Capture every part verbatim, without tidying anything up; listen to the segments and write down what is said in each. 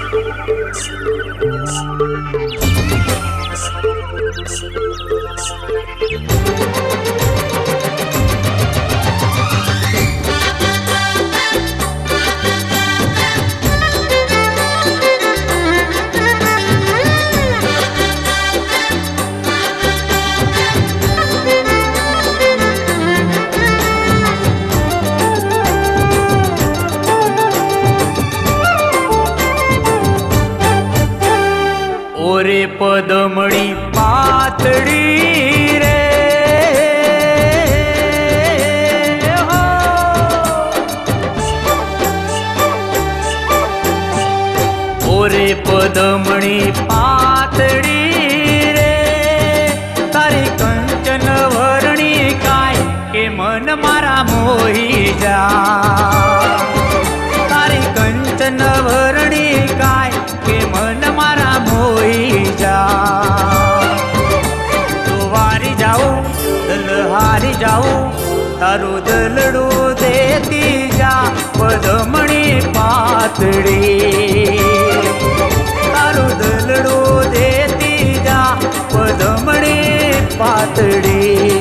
ओरे पदमणी पातड़ी रे हो, ओरे पदमणी पातड़ी रे तारी कंचन वरणी काय के मन मारा मोही जा, तारी कंचन वरणी काय के मन मारा मोही जा। तो वारी जाऊ दलहारी जाऊ तारू दलड़ू देती जा पदमणी पातड़ी, तारू दलड़ू देती जा पदमणी पातड़ी।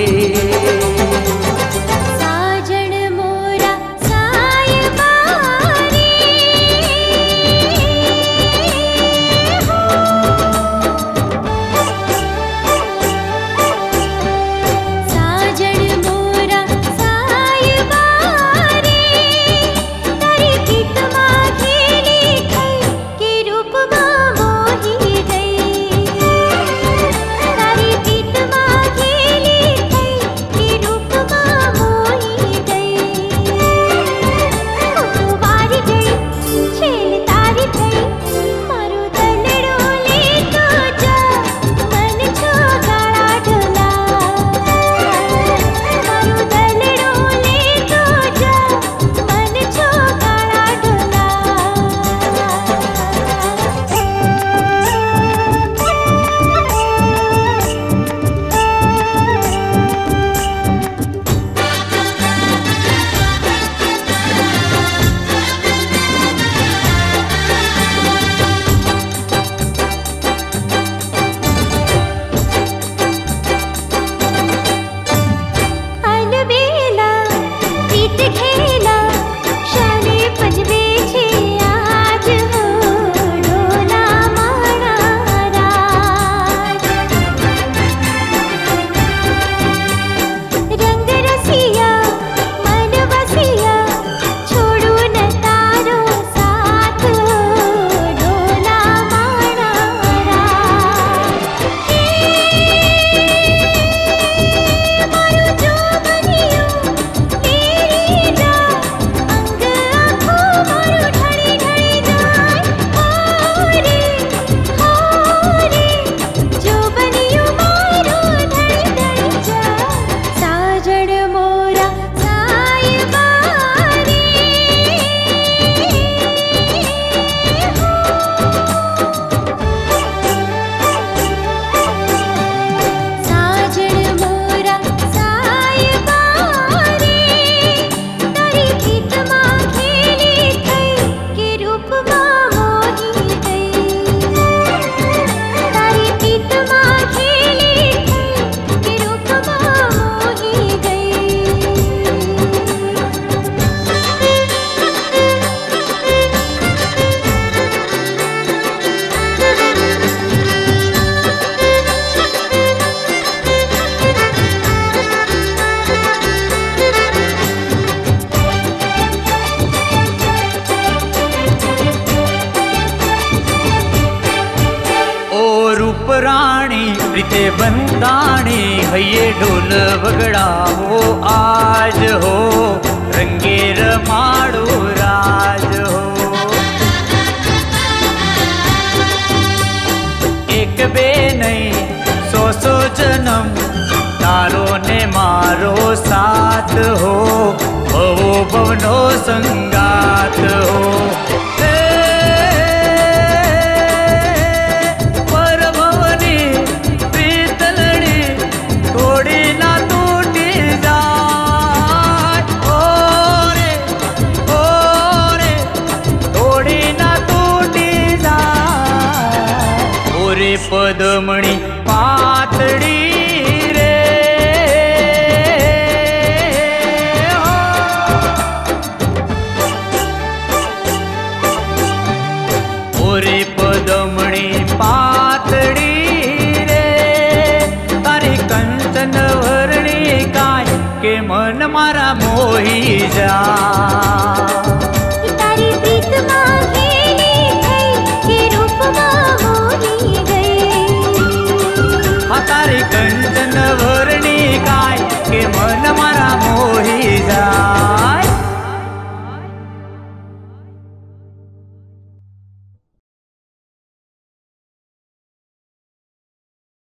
राणी प्रीते बंदाणी हये ढोल वगड़ा हो आज हो रंगेर माड़ो राज हो। एक बे नहीं सौ सौ जन्म तारो ने मारो साथ हो भवो भवनो संगात हो। પદમણી પાતળી રે ઓરે પદમણી પાતળી રે તારી કંચન વરણી કાય કે મન મારા મોહી જા